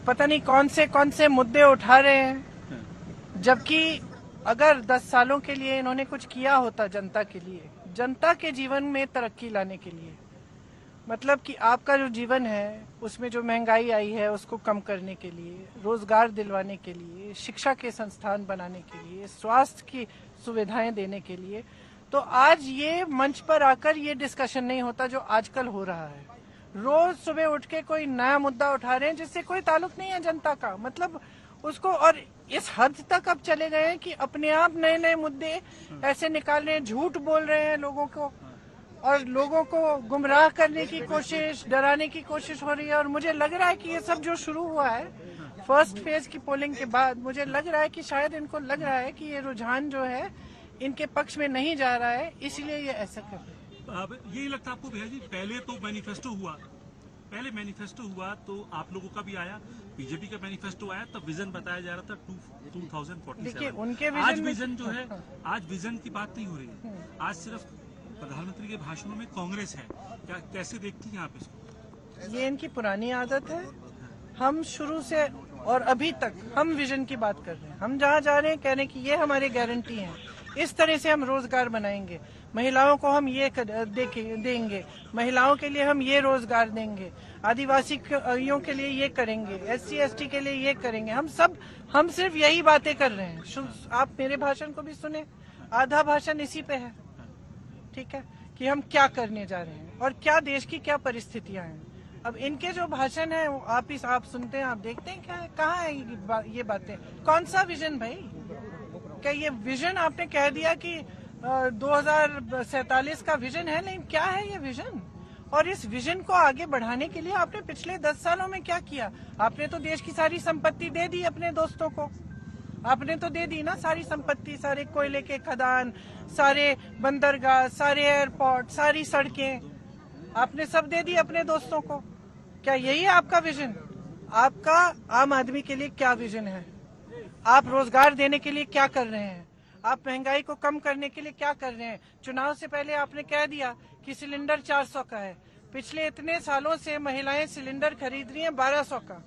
पता नहीं कौन से मुद्दे उठा रहे हैं, जबकि अगर 10 सालों के लिए इन्होंने कुछ किया होता जनता के लिए, जनता के जीवन में तरक्की लाने के लिए, मतलब कि आपका जो जीवन है उसमें जो महंगाई आई है उसको कम करने के लिए, रोजगार दिलवाने के लिए, शिक्षा के संस्थान बनाने के लिए, स्वास्थ्य की सुविधाएं देने के लिए, तो आज ये मंच पर आकर ये डिस्कशन नहीं होता जो आजकल हो रहा है। रोज सुबह उठ के कोई नया मुद्दा उठा रहे हैं जिससे कोई ताल्लुक नहीं है जनता का, मतलब उसको, और इस हद तक अब चले गए हैं कि अपने आप नए नए मुद्दे ऐसे निकाल रहे हैं, झूठ बोल रहे हैं लोगों को, और लोगों को गुमराह करने की कोशिश, डराने की कोशिश हो रही है। और मुझे लग रहा है कि ये सब जो शुरू हुआ है फर्स्ट फेज की पोलिंग के बाद, मुझे लग रहा है कि शायद इनको लग रहा है कि ये रुझान जो है इनके पक्ष में नहीं जा रहा है, इसलिए ये ऐसा कर रहे हैं। अब यही लगता है आपको भैया जी, पहले तो मैनिफेस्टो हुआ तो आप लोगों का भी आया, बीजेपी का मैनिफेस्टो आया, तब विजन बताया जा रहा था 2047। देखिए उनके आज विजन जो है, आज विजन की बात नहीं हो रही है, आज सिर्फ प्रधानमंत्री के भाषणों में कांग्रेस है। क्या कैसे देखती हैं आप इसको? ये इनकी पुरानी आदत है। हम शुरू से और अभी तक हम विजन की बात कर रहे हैं। हम जहाँ जा रहे हैं कह रहे हैं कि ये हमारी गारंटी है, इस तरह से हम रोजगार बनाएंगे, महिलाओं को हम ये देंगे, महिलाओं के लिए हम ये रोजगार देंगे, आदिवासियों के लिए ये करेंगे, SC ST के लिए ये करेंगे। हम सिर्फ यही बातें कर रहे हैं। आप मेरे भाषण को भी सुने, आधा भाषण इसी पे है, ठीक है, कि हम क्या करने जा रहे हैं और क्या देश की क्या परिस्थितियां हैं। अब इनके जो भाषण है वो आप सुनते हैं, आप देखते हैं क्या कहाँ है ये बातें, कौन सा विजन भाई? क्या ये विजन आपने कह दिया कि 2047 का विजन है? नहीं, क्या है ये विजन? और इस विजन को आगे बढ़ाने के लिए आपने पिछले 10 सालों में क्या किया? आपने तो देश की सारी संपत्ति दे दी अपने दोस्तों को, आपने तो दे दी ना सारी संपत्ति, सारे कोयले के खदान, सारे बंदरगाह, सारे एयरपोर्ट, सारी सड़कें, आपने सब दे दी अपने दोस्तों को। क्या यही है आपका विजन? आपका आम आदमी के लिए क्या विजन है? आप रोजगार देने के लिए क्या कर रहे हैं? आप महंगाई को कम करने के लिए क्या कर रहे हैं? चुनाव से पहले आपने कह दिया कि सिलेंडर 400 का है, पिछले इतने सालों से महिलाएं सिलेंडर खरीद रही हैं 1200 का,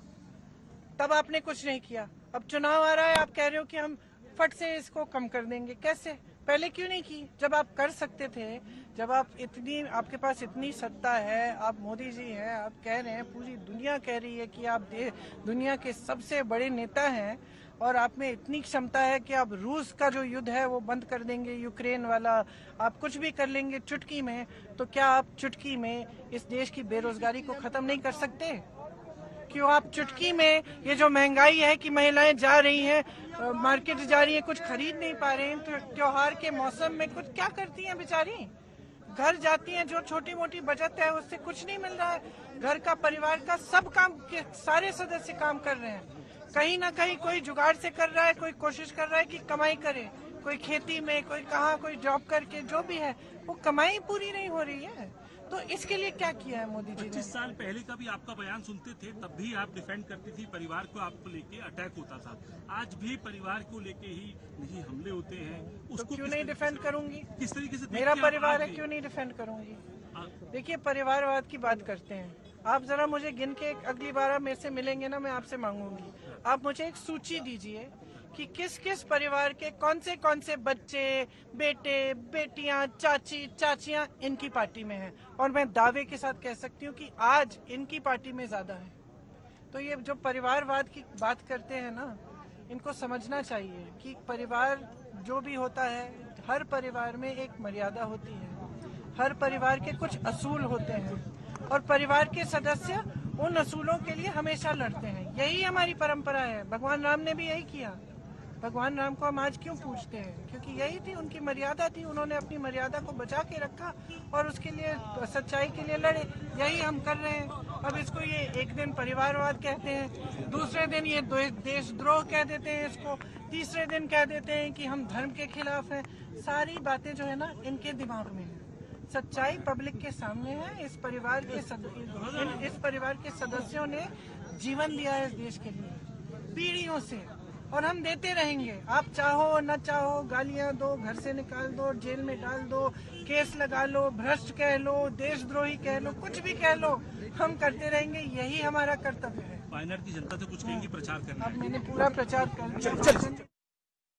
तब आपने कुछ नहीं किया। अब चुनाव आ रहा है, आप कह रहे हो कि हम फट से इसको कम कर देंगे। कैसे? पहले क्यों नहीं की जब आप कर सकते थे? जब आपके पास इतनी सत्ता है, आप मोदी जी हैं, आप कह रहे हैं, पूरी दुनिया कह रही है कि आप दुनिया के सबसे बड़े नेता हैं और आप में इतनी क्षमता है कि आप रूस का जो युद्ध है वो बंद कर देंगे, यूक्रेन वाला, आप कुछ भी कर लेंगे चुटकी में। तो क्या आप चुटकी में इस देश की बेरोजगारी को खत्म नहीं कर सकते? क्यों आप चुटकी में ये जो महंगाई है कि महिलाएं जा रही हैं, मार्केट जा रही हैं, कुछ खरीद नहीं पा रहे हैं, तो त्योहार के मौसम में कुछ क्या करती हैं बेचारी? घर जाती हैं, जो छोटी मोटी बचत है उससे कुछ नहीं मिल रहा है। घर का, परिवार का सब काम के सारे सदस्य काम कर रहे हैं, कहीं ना कहीं कोई जुगाड़ से कर रहा है, कोई कोशिश कर रहा है कि कमाई करे, कोई खेती में, कोई कहाँ, कोई जॉब करके, जो भी है वो कमाई पूरी नहीं हो रही है। तो इसके लिए क्या किया है मोदी जी ने? 25 साल पहले का भी आपका बयान सुनते थे, तब भी आप डिफेंड करती थी, परिवार को आपको लेके अटैक होता था। आज भी परिवार को लेके ही निजी हमले होते हैं, उसको तो क्यों नहीं डिफेंड करूंगी? किस तरीके से मेरा परिवार है, क्यों नहीं डिफेंड करूंगी? देखिए, परिवारवाद की बात करते हैं आप, जरा मुझे गिन के अगली बार आप मेरे से मिलेंगे ना, मैं आपसे मांगूंगी, आप मुझे एक सूची दीजिए कि किस किस परिवार के कौन से बच्चे, बेटे, बेटियां, चाची, चाचियां इनकी पार्टी में हैं। और मैं दावे के साथ कह सकती हूँ कि आज इनकी पार्टी में ज्यादा है। तो ये जो परिवारवाद की बात करते हैं ना, इनको समझना चाहिए कि परिवार जो भी होता है, हर परिवार में एक मर्यादा होती है, हर परिवार के कुछ असूल होते हैं और परिवार के सदस्य उन असूलों के लिए हमेशा लड़ते हैं। यही हमारी परंपरा है। भगवान राम ने भी यही किया। भगवान राम को हम आज क्यों पूछते हैं? क्योंकि यही थी उनकी मर्यादा थी, उन्होंने अपनी मर्यादा को बचा के रखा और उसके लिए, सच्चाई के लिए लड़े। यही हम कर रहे हैं। अब इसको ये एक दिन परिवारवाद कहते हैं, दूसरे दिन ये देशद्रोह कह देते हैं इसको, तीसरे दिन कह देते हैं कि हम धर्म के खिलाफ हैं। सारी बातें जो है ना इनके दिमाग में है। सच्चाई पब्लिक के सामने है। इस परिवार के सदस्यों ने जीवन दिया है इस देश के लिए पीढ़ियों से, और हम देते रहेंगे। आप चाहो न चाहो, गालियां दो, घर से निकाल दो, जेल में डाल दो, केस लगा लो, भ्रष्ट कह लो, देशद्रोही कह लो, कुछ भी कह लो, हम करते रहेंगे। यही हमारा कर्तव्य है। वायनाड की जनता से कुछ कहेंगी प्रचार करने? अब मैंने पूरा प्रचार कर दिया।